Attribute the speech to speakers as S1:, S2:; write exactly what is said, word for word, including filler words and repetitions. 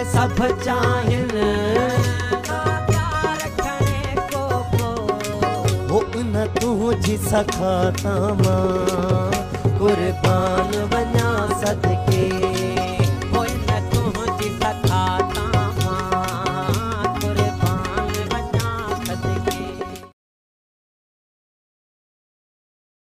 S1: सब चाहिनि हो उन तुझी सखा तामा कुर्बान बना सदके